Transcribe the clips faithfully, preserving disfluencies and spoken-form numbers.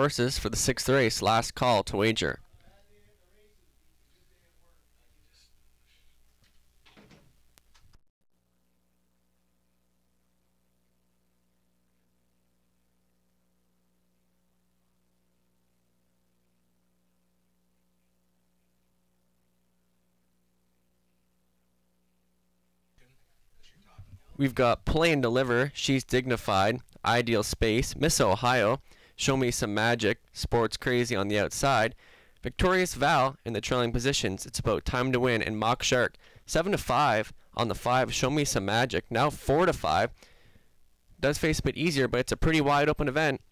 Horses for the sixth race, last call to wager. We've got Play and Deliver, She's Dignified, Ideal Space, Miss Ohio, Show Me Some Magic, Sports Crazy on the outside, Victorious Val in the trailing positions, It's About Time to Win, and Mock Shark. seven to five on the five, Show Me Some Magic. Now four to five. Does face a bit easier, but it's a pretty wide open event.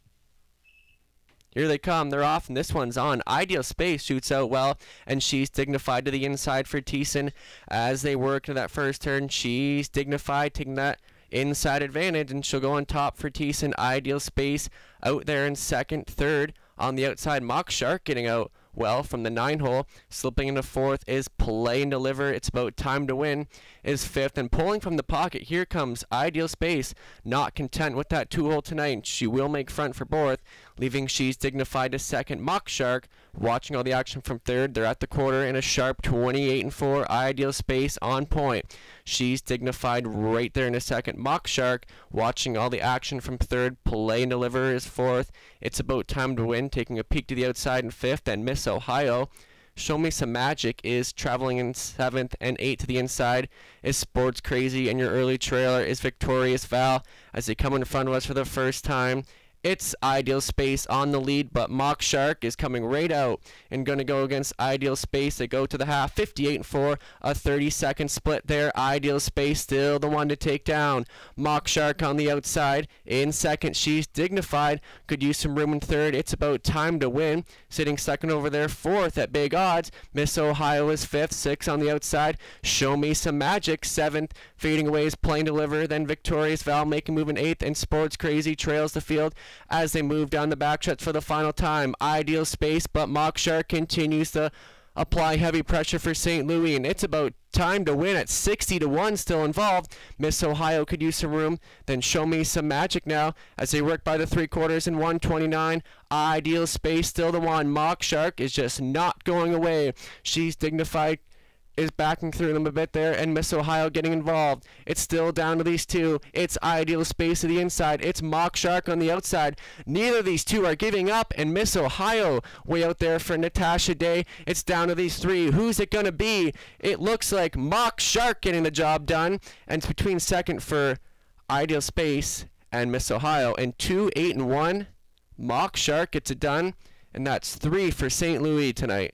Here they come. They're off, and this one's on. Ideal Space shoots out well, and She's Dignified to the inside for Thiessen. As they work to that first turn, She's Dignified taking that inside advantage, and she'll go on top for Thiessen. Ideal Space out there in second. Third on the outside, Mock Shark getting out well from the nine hole. Slipping into fourth is Play and Deliver, It's About Time to Win is fifth, and pulling from the pocket, here comes Ideal Space. Not content with that two hole tonight, she will make front for fourth, leaving She's Dignified to second. Mock Shark watching all the action from third. They're at the quarter in a sharp twenty-eight and four. Ideal Space on point. She's Dignified right there in a second. Mock Shark watching all the action from third. Play and Deliver is fourth. It's About Time to Win taking a peek to the outside in fifth, and Miss Ohio, Show Me Some Magic is traveling in seventh, and eight to the inside is Sports Crazy, and your early trailer is Victorious Val as they come in front of us for the first time. It's Ideal Space on the lead, but Mock Shark is coming right out and going to go against Ideal Space. They go to the half, fifty-eight and four, a thirty second split there. Ideal Space still the one to take down. Mock Shark on the outside. In second, She's Dignified. Could use some room in third. It's About Time to Win. Sitting second over there, fourth at big odds. Miss Ohio is fifth, six on the outside. Show Me Some Magic, seventh. Fading away is Play and Deliver. Then Victorious Val making move in eighth, and Sports Crazy trails the field as they move down the backstretch for the final time. Ideal Space, but Mock Shark continues to apply heavy pressure for Saint Louis, and It's About Time to Win at sixty to one still involved. Miss Ohio could use some room. Then Show Me Some Magic now as they work by the three quarters in one twenty-nine. Ideal Space still the one. Mock Shark is just not going away. She's Dignified is backing through them a bit there, and Miss Ohio getting involved. It's still down to these two. It's Ideal Space to the inside. It's Mock Shark on the outside. Neither of these two are giving up, and Miss Ohio way out there for Natasha Day. It's down to these three. Who's it going to be? It looks like Mock Shark getting the job done, and it's between second for Ideal Space and Miss Ohio, and two, eight, and one. Mock Shark gets it done, and that's three for Saint Louis tonight.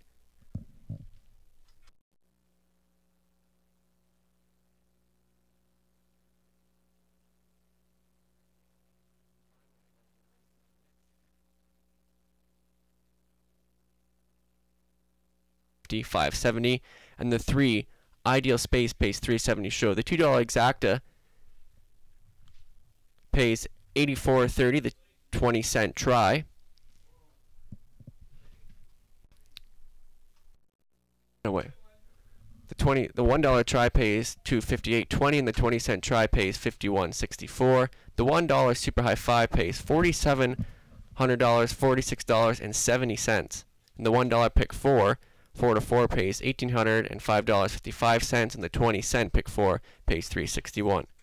five seventy, and the three Ideal Space pays three seventy show. The two dollar exacta pays eighty-four thirty, the twenty cent try. No way. The twenty the one dollar try pays two fifty-eight twenty, and the twenty cent try pays fifty-one sixty-four. The one dollar super high five pays forty-seven hundred dollars, forty-six dollars and seventy cents. And the one dollar pick four four to four pays eighteen hundred five dollars and fifty-five cents, and the twenty cent pick four pays three sixty-one.